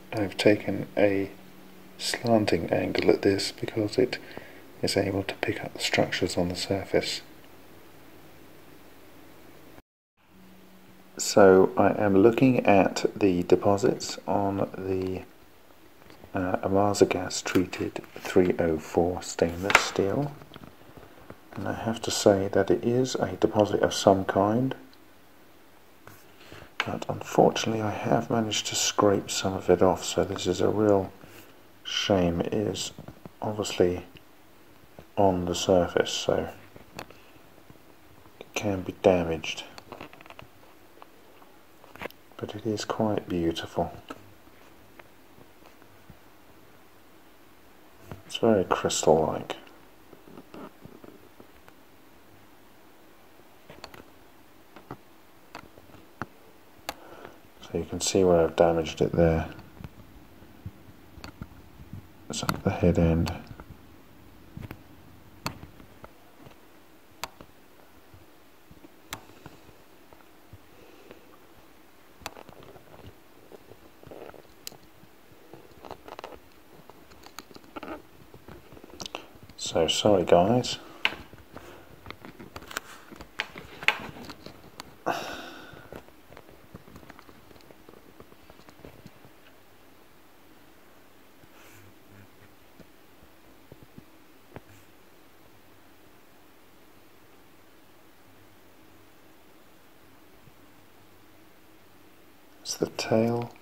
I've taken a slanting angle at this because it is able to pick up the structures on the surface. So I am looking at the deposits on the Ohmasa Gas treated 304 stainless steel, and I have to say that it is a deposit of some kind, but unfortunately I have managed to scrape some of it off, so this is a real shame. It is obviously on the surface, so it can be damaged, but it is quite beautiful. It's very crystal-like. So you can see where I've damaged it there. It's at the head end. So sorry guys. It's the tail.